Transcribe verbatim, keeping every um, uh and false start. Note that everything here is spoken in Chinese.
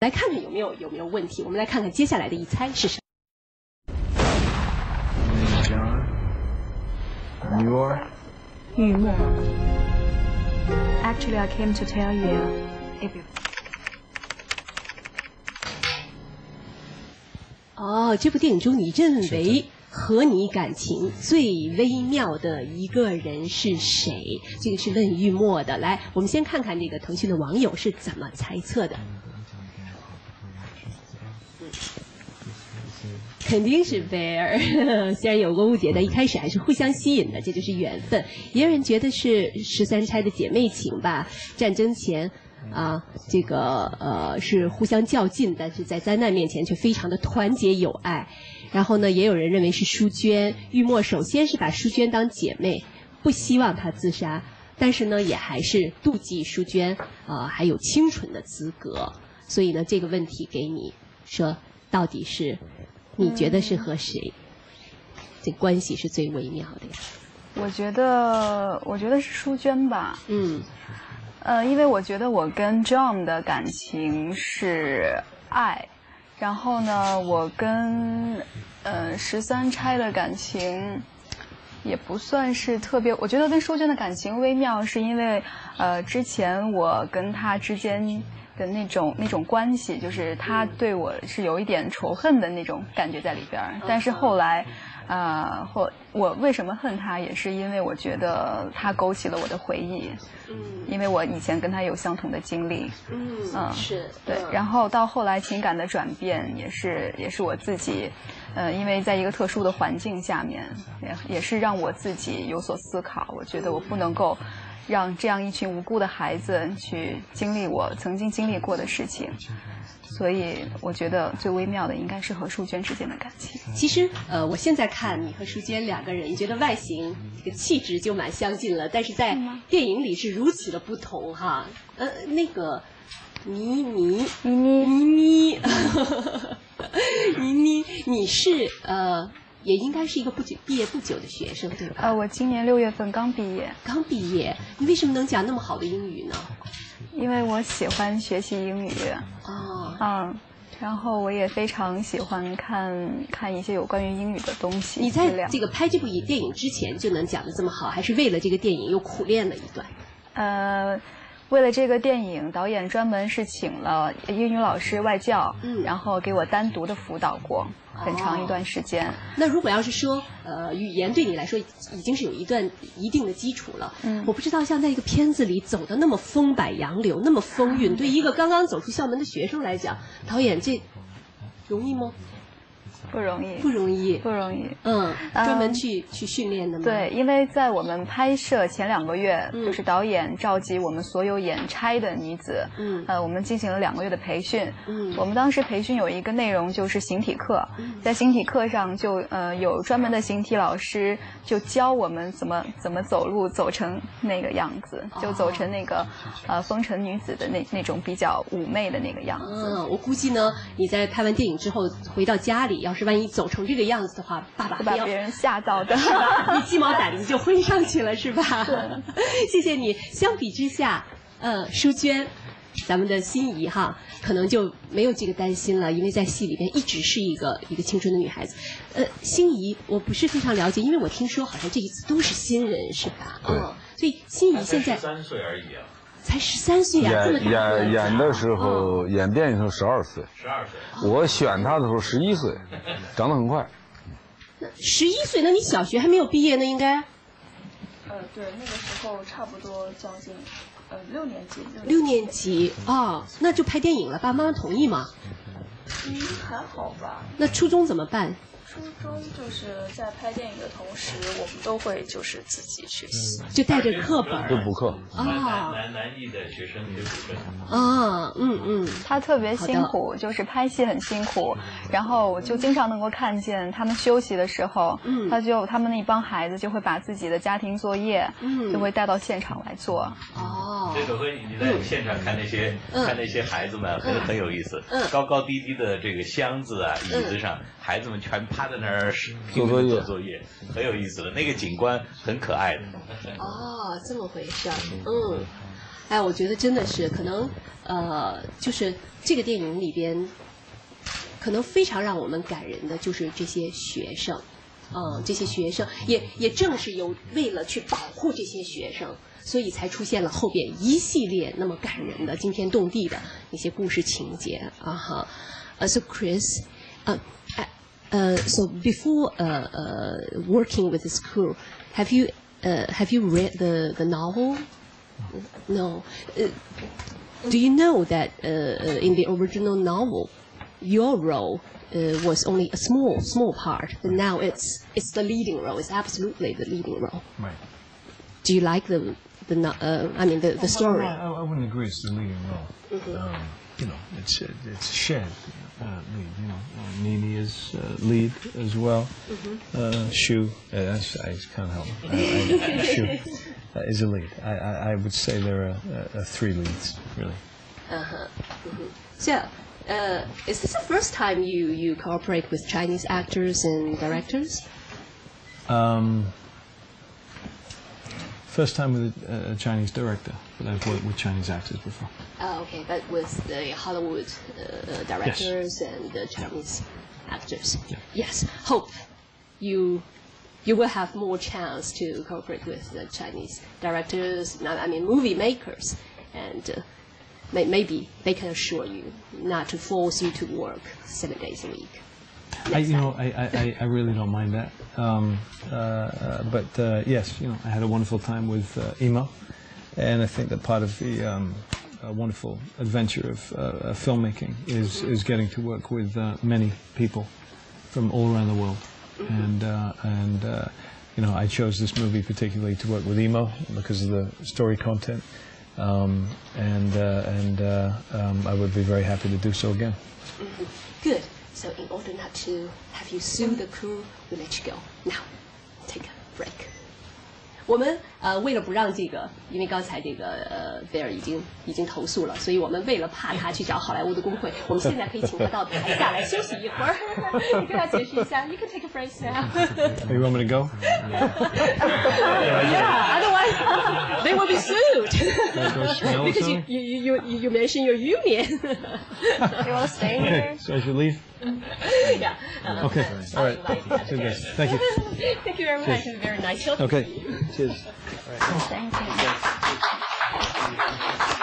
来看看有没有有没有问题。我们来看看接下来的一猜是什么。 You are? 雨墨 Actually, I came to tell you if you. 哦，这部电影中你认为和你感情最微妙的一个人是谁？这个是问玉墨的。来，我们先看看这个腾讯的网友是怎么猜测的。肯定是贝尔，虽然有过误解，但一开始还是互相吸引的，这就是缘分。也有人觉得是十三钗的姐妹情吧，战争前。 啊，这个呃是互相较劲，但是在灾难面前却非常的团结友爱。然后呢，也有人认为是淑娟，玉墨首先是把淑娟当姐妹，不希望她自杀，但是呢，也还是妒忌淑娟啊、呃、还有清纯的资格。所以呢，这个问题给你说，到底是你觉得是和谁？嗯、这关系是最微妙的呀？ 我觉得，我觉得是淑娟吧。 嗯。 呃，因为我觉得我跟 John 的感情是爱，然后呢，我跟呃十三钗的感情也不算是特别。我觉得跟淑娟的感情微妙，是因为呃之前我跟她之间的那种那种关系，就是她对我是有一点仇恨的那种感觉在里边儿，但是后来。 啊、呃，或我为什么恨他，也是因为我觉得他勾起了我的回忆，嗯，因为我以前跟他有相同的经历， 嗯， 嗯是对，然后到后来情感的转变，也是也是我自己，呃，因为在一个特殊的环境下面，也也是让我自己有所思考。我觉得我不能够让这样一群无辜的孩子去经历我曾经经历过的事情。 所以我觉得最微妙的应该是和淑娟之间的感情。 其实，呃，我现在看你和淑娟两个人，觉得外形这个气质就蛮相近了，但是在电影里是如此的不同哈。呃，那个倪妮妮妮倪妮，倪妮，你是呃，也应该是一个不久毕业不久的学生对吧？ 呃，我今年六月份刚毕业。 刚毕业，你为什么能讲那么好的英语呢？ 因为我喜欢学习英语， 哦， 嗯，然后我也非常喜欢看看一些有关于英语的东西。 你在这个拍这部电影之前就能讲得这么好，还是为了这个电影又苦练了一段？ 呃，为了这个电影，导演专门是请了英语老师外教，嗯，然后给我单独的辅导过很长一段时间。哦、 那如果要是说，呃，语言对你来说已经是有一段一定的基础了，嗯，我不知道像在一个片子里走的那么风摆杨柳，那么风韵，对一个刚刚走出校门的学生来讲，导演这容易吗？ 不容易， 不容易， 不容易。 嗯，专门去、嗯、去训练的吗？ 对，因为在我们拍摄前两个月，嗯、就是导演召集我们所有演差的女子，嗯，呃，我们进行了两个月的培训。嗯，我们当时培训有一个内容就是形体课，嗯、在形体课上就呃有专门的形体老师就教我们怎么怎么走路走成那个样子，就走成那个、哦、呃风尘女子的那那种比较妩媚的那个样子。 嗯，我估计呢，你在拍完电影之后回到家里，要是 万一走成这个样子的话，爸爸会把别人吓到的。 你鸡毛掸子就挥上去了，是吧？谢谢你。相比之下，呃，淑娟，咱们的心仪哈，可能就没有这个担心了，因为在戏里边一直是一个一个青春的女孩子。呃，心仪我不是非常了解，因为我听说好像这一次都是新人，是吧？嗯，所以心仪现在三岁而已啊。 才十三岁啊，这么大演演的时候，哦、演电影的时候十二岁， 十二岁。 我选他的时候十一岁，长得很快。 那十一岁，那你小学还没有毕业呢，应该？ 呃，对，那个时候差不多将近呃六年级。 六年级啊、哦，那就拍电影了，爸爸妈妈同意吗？ 嗯，还好吧。 那初中怎么办？ 初中就是在拍电影的同时，我们都会就是自己学习， 就带着课本就补课啊。 南南艺的学生也补课啊，嗯嗯， 他特别辛苦，就是拍戏很辛苦，然后就经常能够看见他们休息的时候，嗯，他就他们那帮孩子就会把自己的家庭作业，嗯，就会带到现场来做。 哦， 这个和你在现场看那些看那些孩子们很很有意思，嗯，高高低低的这个箱子啊椅子上，孩子们全趴在那儿拼命做作业，很有意思的那个景观很可爱的。 哦，这么回事儿，嗯。 哎，我觉得真的是可能，呃，就是这个电影里边，可能非常让我们感人的就是这些学生，嗯，这些学生也也正是有为了去保护这些学生，所以才出现了后边一系列那么感人的、惊天动地的那些故事情节啊哈。呃、uh, ，So Chris，呃、uh, 呃、uh, ，So before 呃、uh, 呃、uh, working with this crew, have you 呃、uh, have you read the the novel? No. Uh, do you know that uh, in the original novel, your role uh, was only a small, small part, but now it's it's the leading role. It's absolutely the leading role. Right. Do you like the the uh, I mean the the story? I, I wouldn't agree it's the leading role. Mm-hmm. um, you know, it's a, it's a shared uh, lead. You know, uh, Nini is uh, lead as well. Mm-hmm. uh, Shu, uh, that's, I can't help it. I, I, Shu uh, is a lead. I, I, I would say there are uh, uh, three leads, really. Uh-huh. Mm-hmm. So, uh, is this the first time you, you cooperate with Chinese actors and directors? Um, first time with a, a Chinese director, but I've worked with Chinese actors before. Oh, okay, but with the Hollywood uh, directors yes. and the Chinese actors. Yeah. Yes, hope you you will have more chance to cooperate with the Chinese directors, I mean movie makers, and uh, may, maybe they can assure you not to force you to work seven days a week. I, you know, I, I, I really don't mind that. Um, uh, but uh, yes, you know, I had a wonderful time with uh, Emo, and I think that part of the um, uh, wonderful adventure of uh, filmmaking is is getting to work with uh, many people from all around the world. And uh, and uh, you know, I chose this movie particularly to work with Emo because of the story content, um, and uh, and uh, um, I would be very happy to do so again. Mm-hmm. Good. So in order not to have you sue the crew, we let you go. Now, take a break. 我们呃为了不让这个，因为刚才这个呃贝尔已经已经投诉了，所以我们为了怕他去找好莱坞的工会，我们现在可以请他到台下来休息一会儿。你跟他解释一下 ，You can take a break now. You want me to go? Yeah, otherwise they will be sued. Because you you you you you mentioned your union. You want to stay Okay, here? so I should leave? Yeah. Uh, Okay, all right. Thank you. Thank you very much. It's very nice talking Okay, to you. cheers. Thank you.